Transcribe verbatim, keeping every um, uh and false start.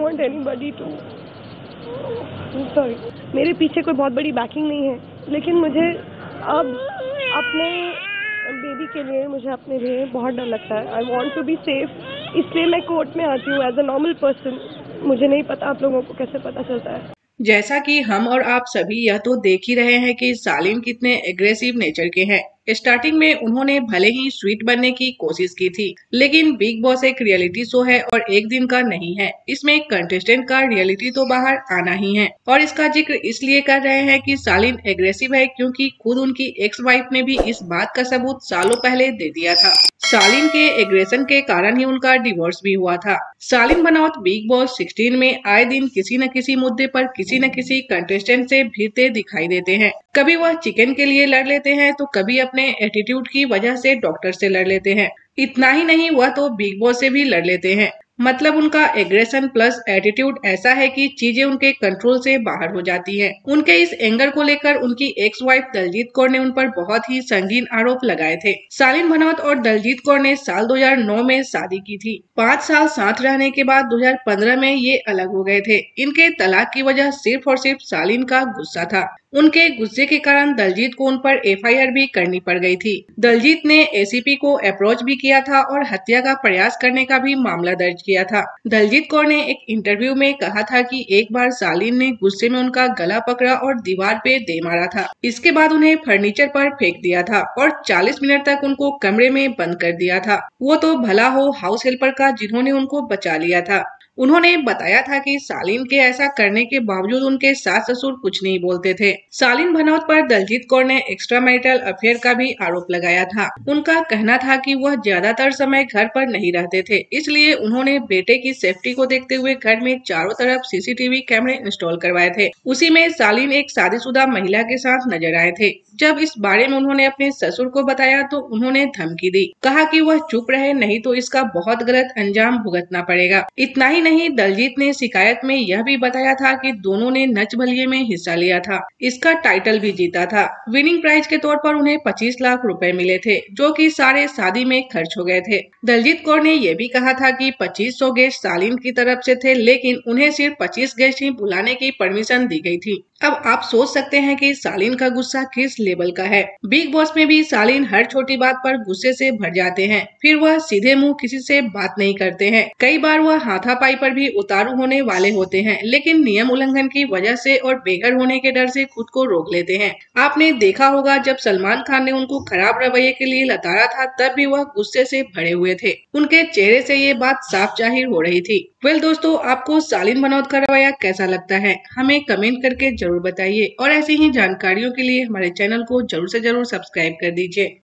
Want anybody to, sorry, मेरे पीछे कोई बहुत बड़ी बैकिंग नहीं है, लेकिन मुझे अब अपने बेबी के लिए, मुझे अपने लिए बहुत डर लगता है। I want to be safe, इसलिए मैं कोर्ट में आती हूँ एज अ नॉर्मल पर्सन। मुझे नहीं पता आप लोगों को कैसे पता चलता है। जैसा कि हम और आप सभी यह तो देख ही रहे हैं कि सालिन कितने एग्रेसिव नेचर के हैं। स्टार्टिंग में उन्होंने भले ही स्वीट बनने की कोशिश की थी, लेकिन बिग बॉस एक रियलिटी शो है और एक दिन का नहीं है। इसमें कंटेस्टेंट का रियलिटी तो बाहर आना ही है। और इसका जिक्र इसलिए कर रहे हैं कि सालिन एग्रेसिव है, क्योंकि खुद उनकी एक्स वाइफ ने भी इस बात का सबूत सालों पहले दे दिया था। सालिन के एग्रेशन के कारण ही उनका डिवोर्स भी हुआ था। सालिन बनावत बिग बॉस सोलह में आए दिन किसी न किसी मुद्दे पर किसी न किसी कंटेस्टेंट से भिड़ते दिखाई देते हैं। कभी वह चिकन के लिए लड़ लेते हैं, तो कभी अपने एटीट्यूड की वजह से डॉक्टर से लड़ लेते हैं। इतना ही नहीं, वह तो बिग बॉस से भी लड़ लेते हैं। मतलब उनका एग्रेशन प्लस एटीट्यूड ऐसा है कि चीजें उनके कंट्रोल से बाहर हो जाती हैं। उनके इस एंगर को लेकर उनकी एक्स वाइफ दलजीत कौर ने उन पर बहुत ही संगीन आरोप लगाए थे। सालिन भनोत और दलजीत कौर ने साल दो हज़ार नौ में शादी की थी। पाँच साल साथ रहने के बाद दो हज़ार पंद्रह में ये अलग हो गए थे। इनके तलाक की वजह सिर्फ और सिर्फ सालिन का गुस्सा था। उनके गुस्से के कारण दलजीत को उन पर एफ आई आर भी करनी पड़ गई थी। दलजीत ने ए सी पी को अप्रोच भी किया था और हत्या का प्रयास करने का भी मामला दर्ज किया था। दलजीत कौर ने एक इंटरव्यू में कहा था कि एक बार सालिन ने गुस्से में उनका गला पकड़ा और दीवार पे दे मारा था। इसके बाद उन्हें फर्नीचर पर फेंक दिया था और चालीस मिनट तक उनको कमरे में बंद कर दिया था। वो तो भला हो हाउस हेल्पर का, जिन्होंने उनको बचा लिया था। उन्होंने बताया था कि सालिन के ऐसा करने के बावजूद उनके सास ससुर कुछ नहीं बोलते थे। सालिन भनोत पर दलजीत कौर ने एक्स्ट्रा मैरिटल अफेयर का भी आरोप लगाया था। उनका कहना था कि वह ज्यादातर समय घर पर नहीं रहते थे, इसलिए उन्होंने बेटे की सेफ्टी को देखते हुए घर में चारों तरफ C C T V camera install करवाए थे। उसी में सालिन एक शादीशुदा महिला के साथ नजर आए थे। जब इस बारे में उन्होंने अपने ससुर को बताया तो उन्होंने धमकी दी, कहा कि वह चुप रहे, नहीं तो इसका बहुत गलत अंजाम भुगतना पड़ेगा। इतना ही नहीं, दलजीत ने शिकायत में यह भी बताया था कि दोनों ने नच बलिए में हिस्सा लिया था। इसका टाइटल भी जीता था। विनिंग प्राइज के तौर पर उन्हें पच्चीस लाख रुपए मिले थे, जो कि सारे शादी में खर्च हो गए थे। दलजीत कौर ने यह भी कहा था कि पच्चीस सौ गेस्ट सालिन की तरफ से थे, लेकिन उन्हें सिर्फ पच्चीस गेस्ट ही बुलाने की परमिशन दी गई थी। अब आप सोच सकते हैं कि सालिन का गुस्सा किस लेवल का है। बिग बॉस में भी सालिन हर छोटी बात पर गुस्से से भर जाते हैं। फिर वह सीधे मुंह किसी से बात नहीं करते हैं। कई बार वह हाथापाई पर भी उतारू होने वाले होते हैं, लेकिन नियम उल्लंघन की वजह से और बेघर होने के डर से खुद को रोक लेते हैं। आपने देखा होगा, जब सलमान खान ने उनको खराब रवैये के लिए लताड़ा था, तब भी वह गुस्से से भरे हुए थे। उनके चेहरे से ये बात साफ जाहिर हो रही थी। वेल दोस्तों, आपको सालिन भनोत का रवैया कैसा लगता है, हमें कमेंट करके जरूर बताइए और ऐसी ही जानकारियों के लिए हमारे चैनल को जरूर से जरूर सब्सक्राइब कर दीजिए।